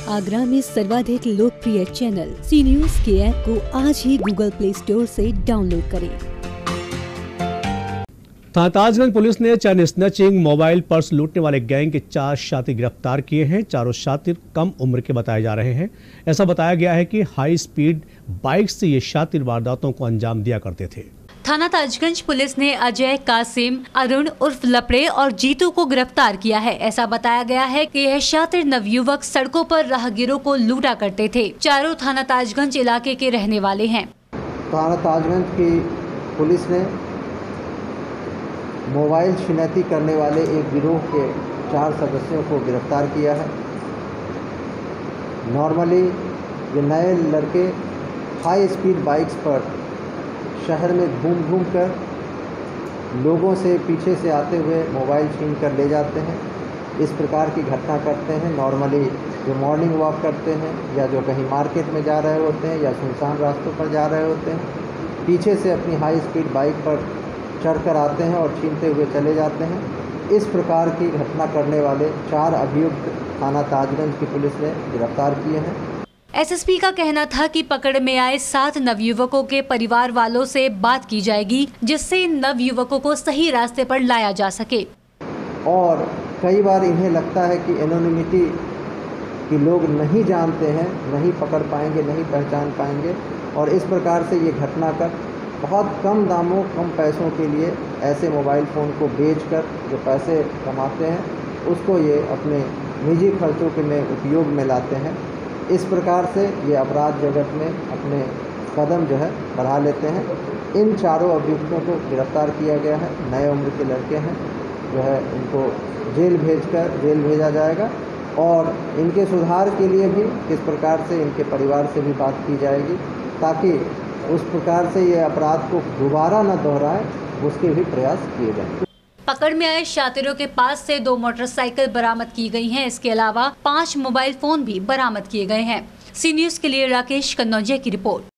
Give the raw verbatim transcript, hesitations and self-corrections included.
आगरा में सर्वाधिक लोकप्रिय चैनल सी न्यूज के ऐप को आज ही गूगल प्ले स्टोर से डाउनलोड करें। ताजगंज पुलिस ने चैन स्नैचिंग, मोबाइल पर्स लूटने वाले गैंग के चार शातिर गिरफ्तार किए हैं। चारों शातिर कम उम्र के बताए जा रहे हैं। ऐसा बताया गया है कि हाई स्पीड बाइक से ये शातिर वारदातों को अंजाम दिया करते थे। थाना ताजगंज पुलिस ने अजय, कासिम, अरुण उर्फ लपड़े और जीतू को गिरफ्तार किया है। ऐसा बताया गया है कि यह शातिर नवयुवक सड़कों पर राहगीरों को लूटा करते थे। चारों थाना ताजगंज इलाके के रहने वाले हैं। थाना ताजगंज की पुलिस ने मोबाइल छिनैती करने वाले एक गिरोह के चार सदस्यों को गिरफ्तार किया है। नॉर्मली ये नए लड़के हाई स्पीड बाइक्स पर शहर में घूम घूम कर लोगों से पीछे से आते हुए मोबाइल छीन कर ले जाते हैं। इस प्रकार की घटना करते हैं। नॉर्मली जो मॉर्निंग वॉक करते हैं या जो कहीं मार्केट में जा रहे होते हैं या सुनसान रास्तों पर जा रहे होते हैं, पीछे से अपनी हाई स्पीड बाइक पर चढ़कर आते हैं और छीनते हुए चले जाते हैं। इस प्रकार की घटना करने वाले चार अभियुक्त थाना ताजगंज की पुलिस ने गिरफ्तार किए हैं। एसएसपी का कहना था कि पकड़ में आए सात नवयुवकों के परिवार वालों से बात की जाएगी, जिससे इन नवयुवकों को सही रास्ते पर लाया जा सके। और कई बार इन्हें लगता है कि एनोनिमिटी कि लोग नहीं जानते हैं, नहीं पकड़ पाएंगे, नहीं पहचान पाएंगे, और इस प्रकार से ये घटना कर बहुत कम दामों, कम पैसों के लिए ऐसे मोबाइल फ़ोन को बेचकर जो पैसे कमाते हैं उसको ये अपने निजी खर्चों के में उपयोग में लाते हैं। इस प्रकार से ये अपराध जगत में अपने कदम जो है बढ़ा लेते हैं। इन चारों अभियुक्तों को गिरफ्तार किया गया है। नए उम्र के लड़के हैं, जो है इनको जेल भेजकर जेल भेजा जाएगा और इनके सुधार के लिए भी किस प्रकार से इनके परिवार से भी बात की जाएगी, ताकि उस प्रकार से ये अपराध को दोबारा न दोहराए, उसके भी प्रयास किए जाएं। पकड़ में आए शातिरों के पास से दो मोटरसाइकिल बरामद की गई हैं। इसके अलावा पांच मोबाइल फोन भी बरामद किए गए हैं। सी न्यूज के लिए राकेश कन्नौजिया की रिपोर्ट।